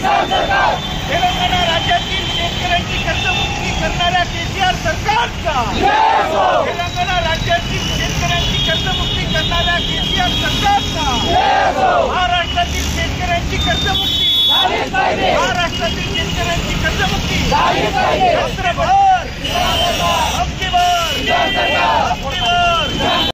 तेलंगणा राज्यातील शेतकऱ्यांची कर्जमुक्ती करणाऱ्या केसीआर सरकारचा, तेलंगणा राज्यातील शेतकऱ्यांची कर्जमुक्ती करणाऱ्या केसीआर सरकारचा, महाराष्ट्रातील शेतकऱ्यांची कर्जमुक्ती, महाराष्ट्रातील शेतकऱ्यांची कर्जमुक्ती रात्रभर